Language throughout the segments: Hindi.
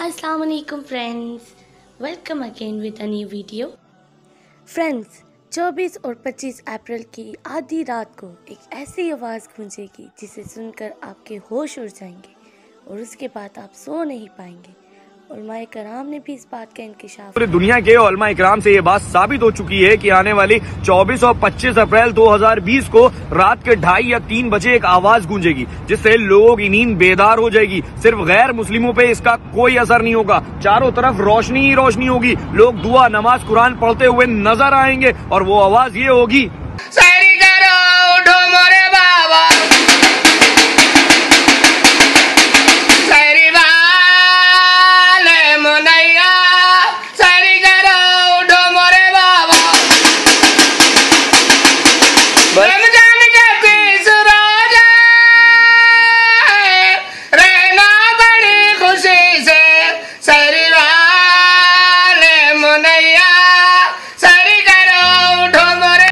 अस्सलाम वालेकुम friends, welcome again with a new video. Friends, 24 और 25 अप्रैल की आधी रात को एक ऐसी आवाज़ गूंजेगी जिसे सुनकर आपके होश उड़ जाएंगे और उसके बाद आप सो नहीं पाएंगे। उलमाए कराम ने भी इस बात का इंकशाफ पूरी दुनिया के उलमाए कराम से ये बात साबित हो चुकी है कि आने वाली 24 और 25 अप्रैल 2020 को रात के 2:30 या 3 बजे एक आवाज गूंजेगी जिससे लोगों की नींद बेदार हो जाएगी। सिर्फ गैर मुस्लिमों पे इसका कोई असर नहीं होगा, चारों तरफ रोशनी ही रोशनी होगी। लोग दुआ नमाज कुरान पढ़ते हुए नजर आएंगे और वो आवाज ये होगी, सैरी करो उठो मोरे बाबा, सैरी वाले मुनैया, सैरी करो उठो मोरे बाबा। रमजान के 30 रोजे रहना बड़ी खुशी से, सैरी वाले मुनैया, सैरी करो उठो मोरे।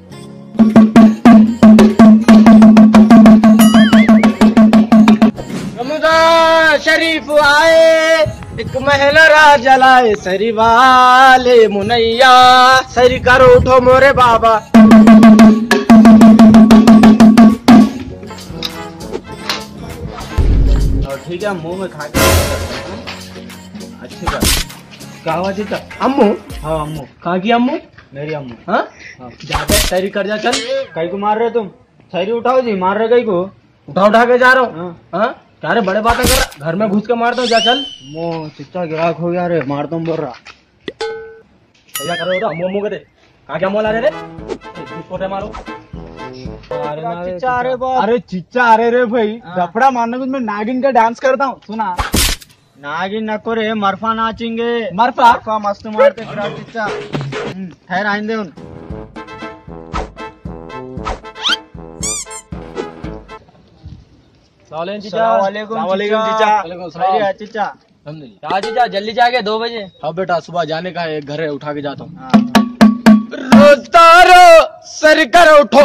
रमजान शरीफ आए, एक महलरा जलाए, सरी वाले मुनैया, सरी करो उठो मोरे बाबा। और ठीक है, मुंह में खा के अच्छी बात। क्या हुआ जीता? अम्मू? हाँ अम्मू। कहाँ की अम्मू? मेरी अम्मू। हाँ जाके सैरी कर जा। चल, कई को मार रहे तुम? सैरी उठाओ जी, मार रहे कई को? उठा के जा रहा हूँ। हाँ क्या रे बड़े बातें कर, घर में घुस के मारता हूँ। जा चल। मो चिच्चा गिराक हो गया रे, मारता हूँ बोल रहा। क्या कर रहे हो? अम्मू अम्मू कहते कहाँ क्या मोला रे? छोटे मारो। अरे चिच्चा, अरे रे भाई डफड़ा मारने को मैं नागिन का डांस करता हूँ, सुना? नागिन नको रे, मरफा नाचेंगे। मरफा मस्त मारते चिच्चा। ठहर आइंदे उन। चीचा जल्दी जाके 2 बजे। हाँ बेटा, सुबह जाने का है, घर है, उठा के जाता हूँ। रोजदारो सर कर उठो।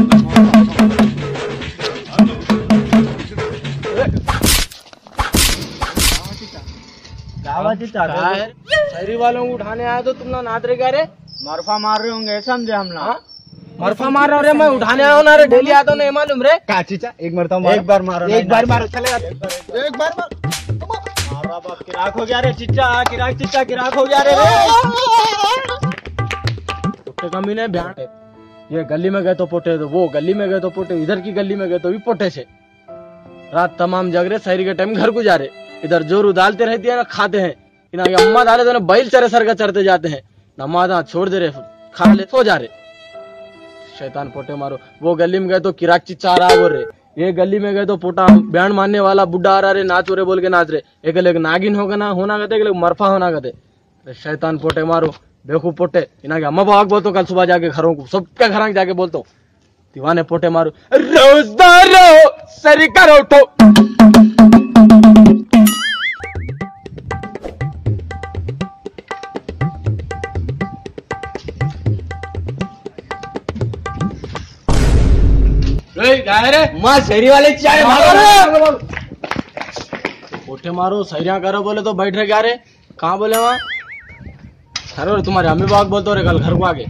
शहरी वालों को उठाने आया तो तुम ना नाच रहे क्या रे? मरफा मार रहे होंगे समझे हम लोग। मरफा मार रहा रे, मैं उठाने आया हूँ ना रे, डेली आता हूँ, नहीं मालूम रे? क्या चीचा? एक बार एक बार मारो, एक बार मारो चलेगा। एक बार मारो। किराक हो गया रे चिच्चा, किराक चिच्चा किराक हो गया रे। पोटे कमी ने ध्यान, ये गली में गए तो पोटे, तो वो गली में गए तो पोटे, इधर की गली में गए तो भी पोटे से। रात तमाम जग रहे, शहरी के टाइम घर को जा रहे, इधर जोर उदालते रहती है ना, खाते हैं। इन्हें अम्मा डाले तो बैल चरे सर का चरते जाते हैं, नमाज छोड़ दे रहे, खा ले सो जा रहे। शैतान पोटे मारो। वो गली में गए तो किराक चिच्चा आ रहा बोल रहे, ये गली में गए तो पोटा बैंड मारने वाला बुड्ढा आ रहा रे, नाच रहे बोल के नाच रहे। एक नागिन होगा ना होना कहते, एक मरफा होना कहते। शैतान पोटे मारो, बेवकूफ पोटे। इन्हें अम्मा बाग बोलते, कल सुबह जाके घरों को सबके घर जाके बोलता हूँ, दीवाने पोटे मारो। रोजदारो सरी करो उठो। माँ शहरी वाले चाय मारो। पोटे मारो, सैरिया करो बोले तो बैठ रहे क्या रे? कहाँ बोले वहाँ? अरे तुम्हारे अम्मी बाग बोलते हो रे, कल घर को आगे।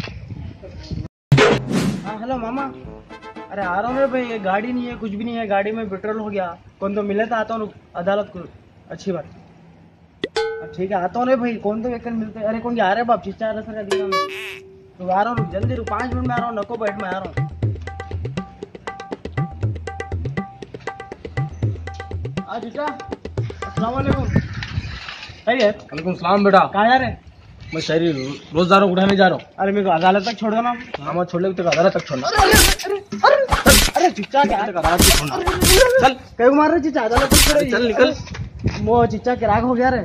हाँ हेलो मामा, अरे आ रहा हूँ रे भाई, ये गाड़ी नहीं है, कुछ भी नहीं है, गाड़ी में पेट्रोल हो गया। कौन तो मिले तो आता हूँ अदालत को। अच्छी बात, ठीक है आता हूँ रे भाई। कौन तो वेकल मिलते? अरे कौन आ रहे बाप? चिच्चा आ रहा सर, तो आ रहा हूँ, जल्दी 5 मिनट में आ रहा हूँ, नको बैठ में आ रहा हूँ। वालेकुम सलाम बेटा। कहाँ जा रहे? मैं शहरी रोजदारों को उठाने जा रहा हूँ। अरे मेरे को अदालत तक छोड़ देना। हाँ छोड़ ले, अदालत तक छोड़ना। अरे चिच्चा क्या? अदालत तक छोड़ना। चल कहीं मार रहे चिच्चा? अदालत तक छोड़। चल निकल। वो चिच्चा किराक हो गया रे।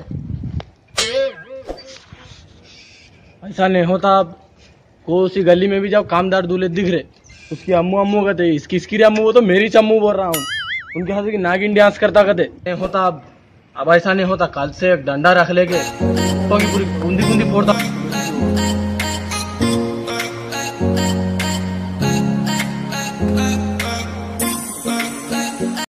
ऐसा नहीं होता। अब को उसी गली में भी जाओ, कामदार दूल्हे दिख रहे, उसकी अम्मू अम्मू कहते, इसकी अम्मू, वो तो मेरी चम्मू बोल रहा हूँ। उनके हाथ की नागिन डांस करता कहते नहीं होता। अब ऐसा नहीं होता, कल से एक डंडा रख लेके तो पूरी बूंदी बूंदी फोड़ता।